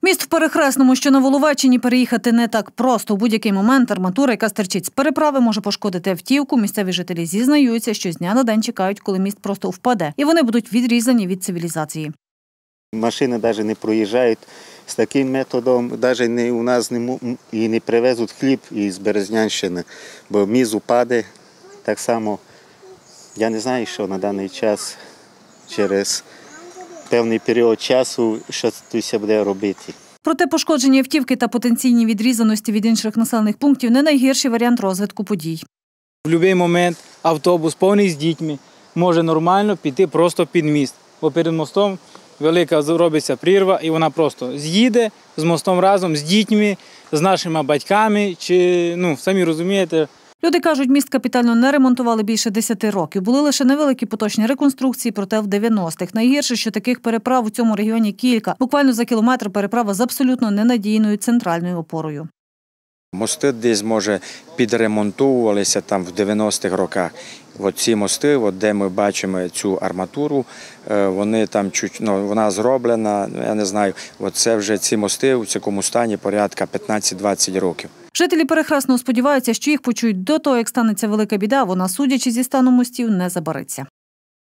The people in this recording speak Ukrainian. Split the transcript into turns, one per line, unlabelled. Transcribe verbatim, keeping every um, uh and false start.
Міст в Перехресному, що на Воловеччині, переїхати не так просто. У будь-який момент арматура, яка стирчить з переправи, може пошкодити автівку. Місцеві жителі зізнаються, що з дня на день чекають, коли міст просто впаде. І вони будуть відрізані від цивілізації.
Машини навіть не проїжджають з таким методом, навіть не, у нас не, і не привезуть хліб із Березнянщини, бо міст упаде. Так само, я не знаю, що на даний час, через певний період часу, що тут буде робити.
Проте пошкоджені автівки та потенційні відрізаності від інших населених пунктів – не найгірший варіант розвитку подій.
В будь-який момент автобус повний з дітьми може нормально піти просто під міст, бо перед мостом велика робиться прірва, і вона просто з'їде з мостом разом з дітьми, з нашими батьками, чи, ну, самі розумієте.
Люди кажуть, міст капітально не ремонтували більше десяти років. Були лише невеликі поточні реконструкції, проте в дев'яностих. Найгірше, що таких переправ у цьому регіоні кілька. Буквально за кілометр переправа з абсолютно ненадійною центральною опорою.
Мости десь, може, підремонтовувалися там в дев'яностих роках. От ці мости, от де ми бачимо цю арматуру, вони там чуть, ну, вона зроблена, я не знаю, от це вже ці мости у цьому стані порядка п'ятнадцять-двадцять років.
Жителі Перехресного сподіваються, що їх почують до того, як станеться велика біда, вона, судячи зі стану мостів, не забариться.